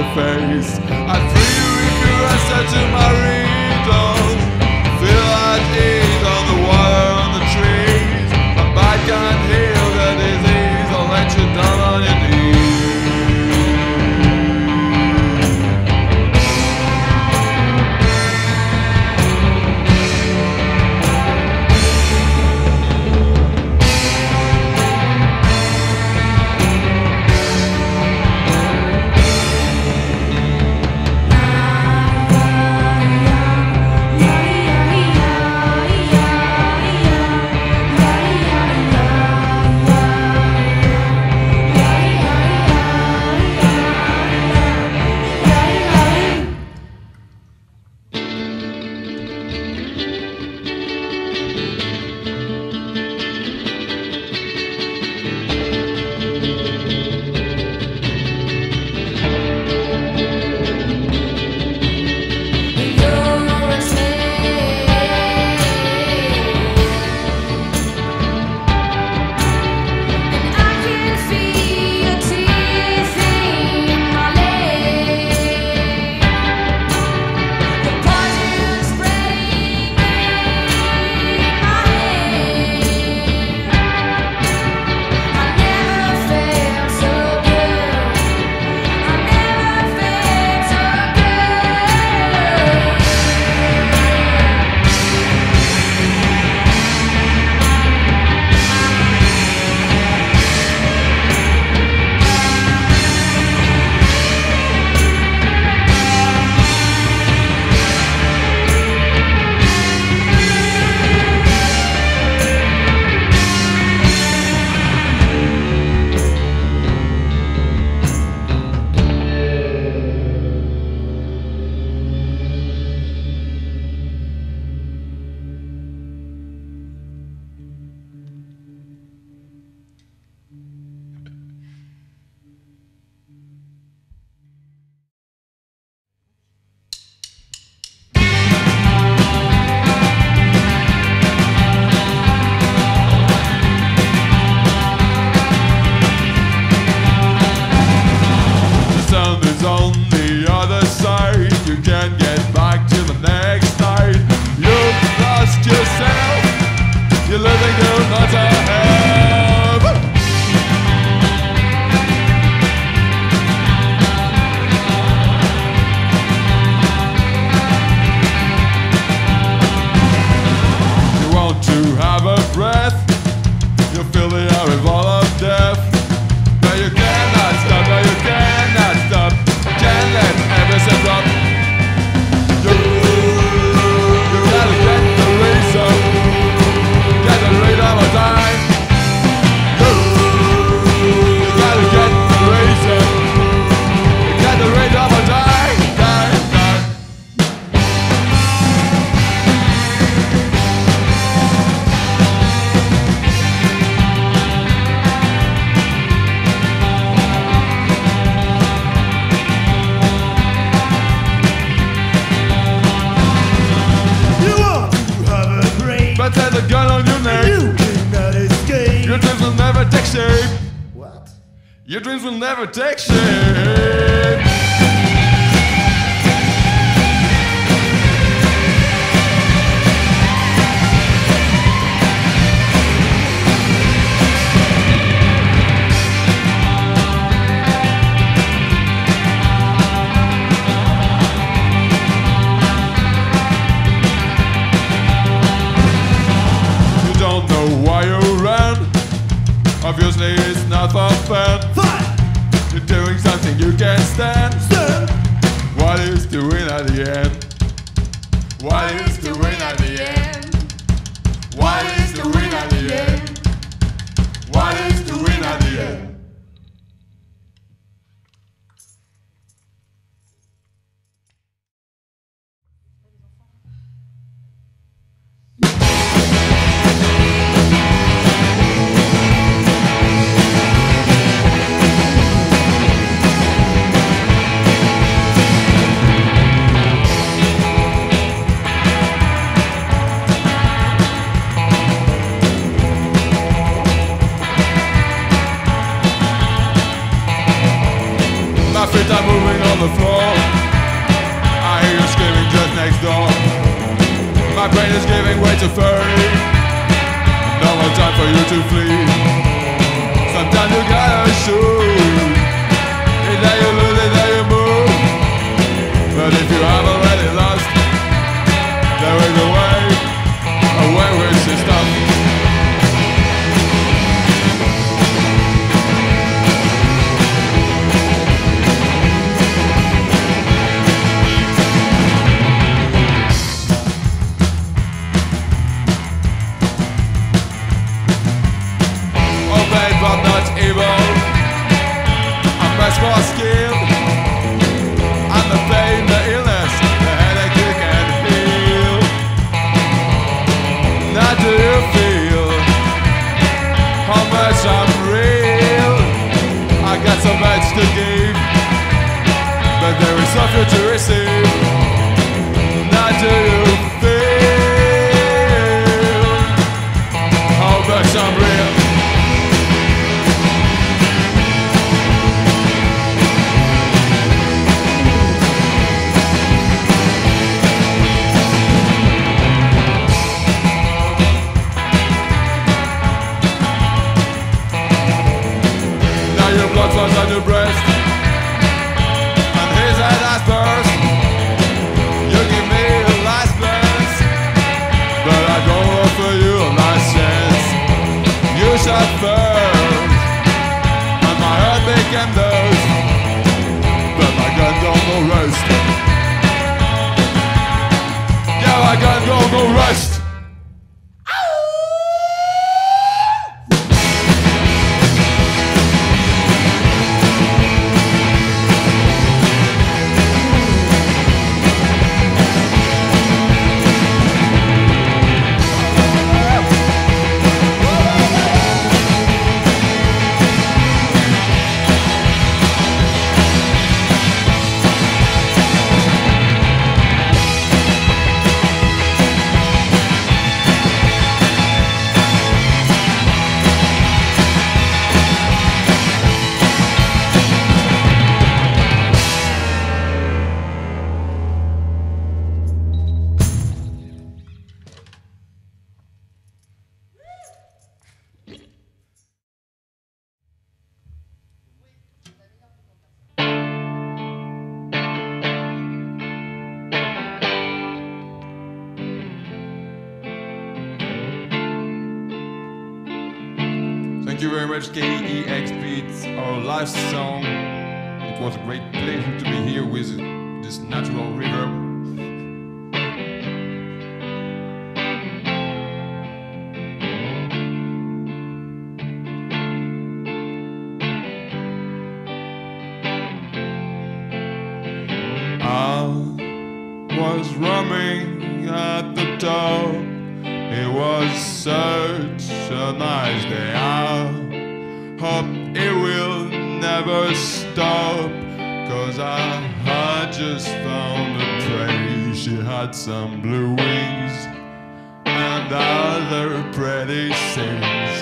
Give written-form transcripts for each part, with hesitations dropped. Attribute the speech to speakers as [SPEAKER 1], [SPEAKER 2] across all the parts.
[SPEAKER 1] your face. I'd free you if you answer to my riddle. Feel at ease on the water on the trees. My bite can't heal the disease. I'll let you down on your knees.
[SPEAKER 2] Your dreams will never take shape. You don't know why you ran. Obviously it's not for fun. You're doing something you can't stand. What is the win at the end? What is the win at the end? What is the win at the end? What is the win at the end? My brain is giving way to fury. No more time for you to flee. Sometimes you gotta shoot. Either you lose, either you move. But if you have already lost, there is a way which is stop. Obey but not evil. I'm much more skilled. I'm the pain, the illness, the headache you can feel. Now do you feel how much I'm real? I got so much to give, but there is so few to receive. Now do you feel how much I'm real? Your blood flows on your breast, and his head has burst. You give me a last glance, but I don't offer you a last chance. You shot first, and my heart became dust, but my gun don't go rust. Yeah, my gun don't go rust. Thank you very much, KEX Beats, our live song. It was a great pleasure to be here with this natural reverb. I was roaming at the top. It was such a nice day. I hope it will never stop, 'cause I had just found a prey. She had some blue wings and other pretty things.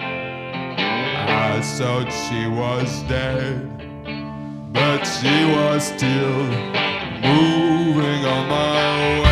[SPEAKER 2] I thought she was dead, but she was still moving on my way.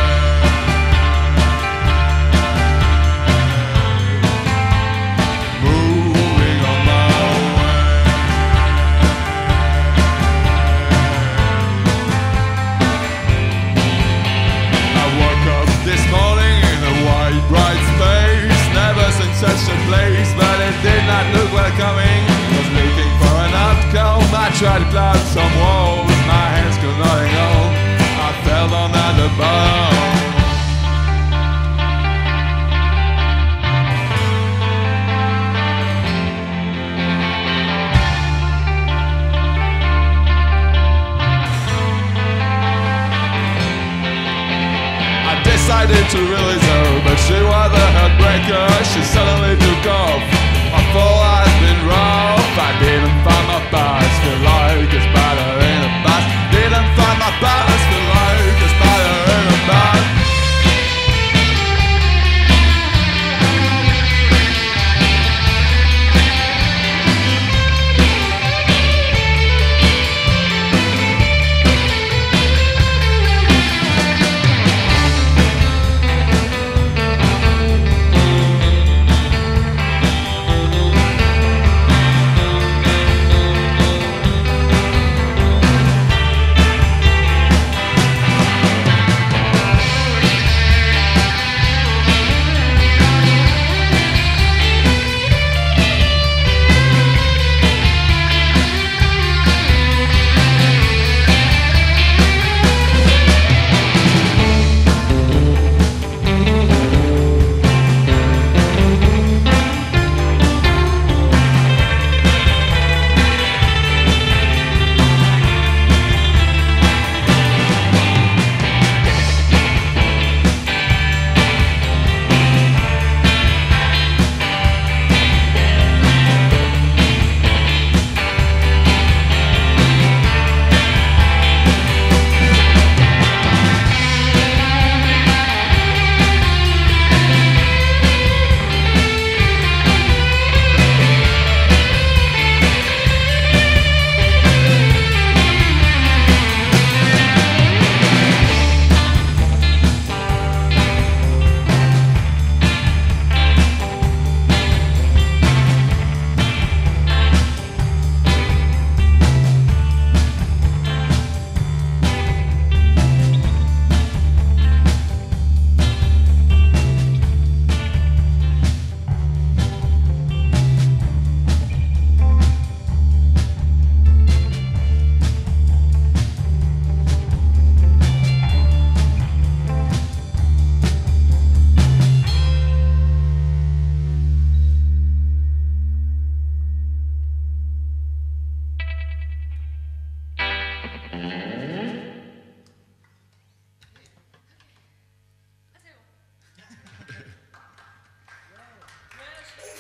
[SPEAKER 2] Such a place, but it did not look welcoming. Was looking for an outcome. I tried to climb some walls, my hands could not hang on. I fell down at the bottom. Decided to release her, but she was a heartbreaker. She suddenly took off. My fall has been rough. I didn't find my past, feel like it's better in the past. Didn't find my past, feel like it's better in the past.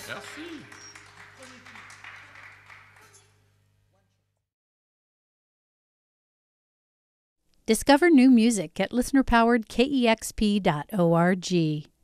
[SPEAKER 2] Merci.
[SPEAKER 3] Discover new music at listener-powered KEXP.org.